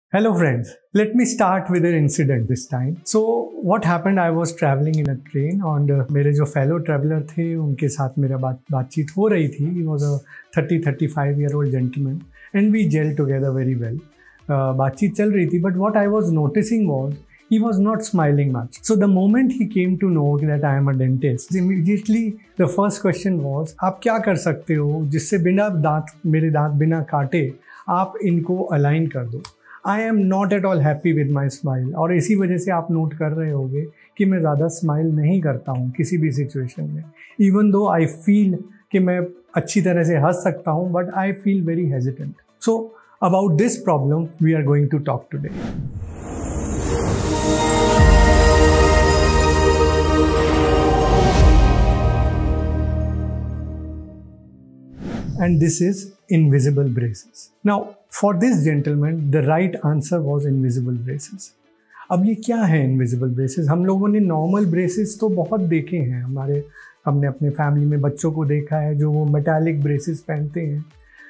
Hello friends, let me start with an incident this time. So what happened, I was traveling in a train and मेरे जो fellow traveler थे उनके साथ मेरा बातचीत हो रही थी. He was a 30-35-year-old gentleman and we gelled together very well. बातचीत चल रही थी, but what I was noticing was he was not smiling much. So the moment he came to know that I am a dentist, immediately the first question was, आप क्या कर सकते हो जिससे मेरे दांत बिना काटे आप इनको अलाइन कर दो. I am not at all happy with my smile. और इसी वजह से आप नोट कर रहे होंगे कि मैं ज़्यादा स्माइल नहीं करता हूँ किसी भी सिचुएशन में. इवन दो आई फील कि मैं अच्छी तरह से हंस सकता हूँ, but I feel very hesitant. So about this problem we are going to talk today. And this is invisible braces. Now, for this gentleman, the right answer was invisible braces. अब ये क्या है invisible braces? हम लोगों ने normal braces तो बहुत देखे हैं. हमने अपने फैमिली में बच्चों को देखा है जो वो metallic braces पहनते हैं.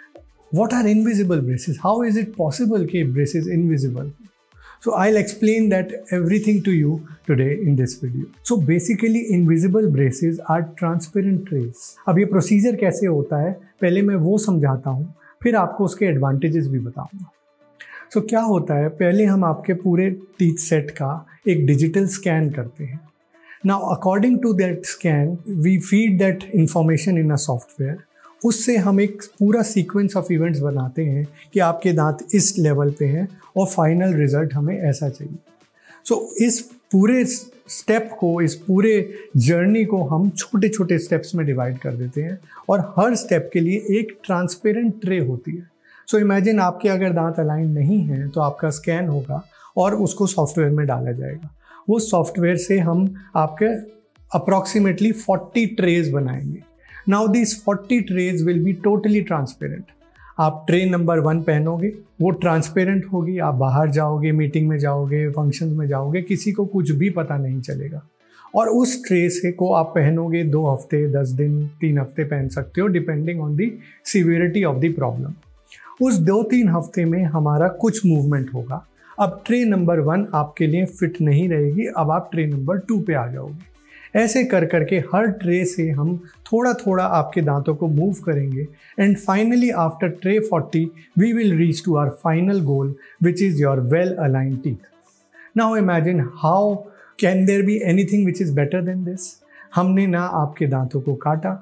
What are invisible braces? How is it possible कि braces invisible? So I'll explain that everything to you today in this video. So basically invisible braces are transparent trays. अब ये प्रोसीजर कैसे होता है पहले मैं वो समझाता हूँ, फिर आपको उसके एडवांटेजेस भी बताऊँगा. So क्या होता है, पहले हम आपके पूरे टीथ सेट का एक डिजिटल स्कैन करते हैं. Now according to that scan we feed that information in a software. उससे हम एक पूरा सीक्वेंस ऑफ इवेंट्स बनाते हैं कि आपके दांत इस लेवल पे हैं और फाइनल रिजल्ट हमें ऐसा चाहिए. सो इस पूरे स्टेप को, इस पूरे जर्नी को हम छोटे छोटे स्टेप्स में डिवाइड कर देते हैं और हर स्टेप के लिए एक ट्रांसपेरेंट ट्रे होती है. सो इमेजिन आपके अगर दांत अलाइन नहीं हैं तो आपका स्कैन होगा और उसको सॉफ्टवेयर में डाला जाएगा. वो सॉफ्टवेयर से हम आपके अप्रॉक्सीमेटली 40 ट्रेज बनाएंगे. Now these 40 trays will be totally transparent. आप ट्रे नंबर 1 पहनोगे, वो ट्रांसपेरेंट होगी. आप बाहर जाओगे, मीटिंग में जाओगे, फंक्शंस में जाओगे, किसी को कुछ भी पता नहीं चलेगा. और उस ट्रे से को आप पहनोगे 2 हफ्ते, 10 दिन, 3 हफ्ते पहन सकते हो depending on the severity of the problem. उस 2-3 हफ्ते में हमारा कुछ मूवमेंट होगा. अब ट्रे नंबर 1 आपके लिए फिट नहीं रहेगी, अब आप ट्रे नंबर 2 पे आ जाओगे. ऐसे कर करके हर ट्रे से हम थोड़ा थोड़ा आपके दांतों को मूव करेंगे and finally after tray 40 we will reach to our final goal which is your well aligned teeth. Now imagine how can there be anything which is better than this. हमने ना आपके दांतों को काटा,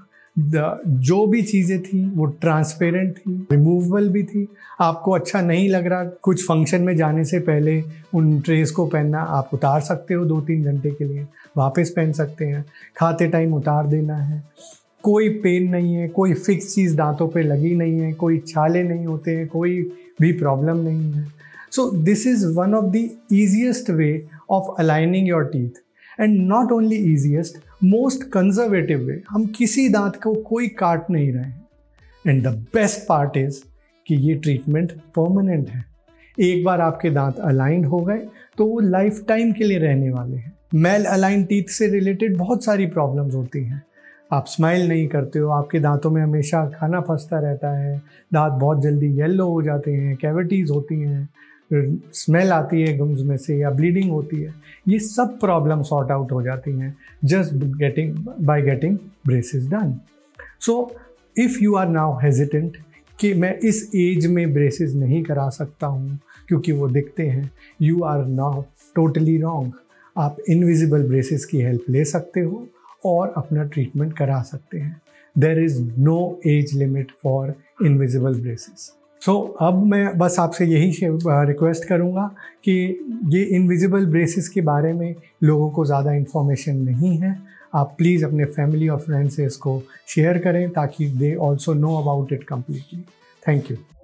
जो भी चीज़ें थी वो ट्रांसपेरेंट थी, रिमूवेबल भी थी. आपको अच्छा नहीं लग रहा कुछ फंक्शन में जाने से पहले उन ट्रेस को पहनना, आप उतार सकते हो 2-3 घंटे के लिए, वापस पहन सकते हैं. खाते टाइम उतार देना है. कोई पेन नहीं है, कोई फिक्स चीज़ दांतों पे लगी नहीं है, कोई छाले नहीं होते हैं, कोई भी प्रॉब्लम नहीं है. So this is one of the easiest way of aligning your teeth and not only easiest, most conservative way. हम किसी दांत को कोई काट नहीं रहे हैं. And the best part is कि ये ट्रीटमेंट परमानेंट है. एक बार आपके दांत अलाइंड हो गए तो वो लाइफ टाइम के लिए रहने वाले हैं. मेल अलाइन टीथ से रिलेटेड बहुत सारी प्रॉब्लम्स होती हैं. आप स्माइल नहीं करते हो, आपके दांतों में हमेशा खाना फंसता रहता है, दांत बहुत जल्दी येलो हो जाते हैं, कैविटीज़ होती हैं, स्मेल आती है गम्स में से या ब्लीडिंग होती है. ये सब प्रॉब्लम सॉर्ट आउट हो जाती हैं just by getting braces done. So if you are now hesitant कि मैं इस एज में ब्रेसेस नहीं करा सकता हूँ क्योंकि वो दिखते हैं, you are now totally wrong. आप इनविजिबल ब्रेसेस की हेल्प ले सकते हो और अपना ट्रीटमेंट करा सकते हैं. There is no age limit for invisible braces. सो अब मैं बस आपसे यही रिक्वेस्ट करूँगा कि ये इनविजिबल ब्रेसेस के बारे में लोगों को ज़्यादा इन्फॉर्मेशन नहीं है. आप प्लीज़ अपने फैमिली और फ्रेंड्स से इसको शेयर करें ताकि they also know about it completely. Thank you.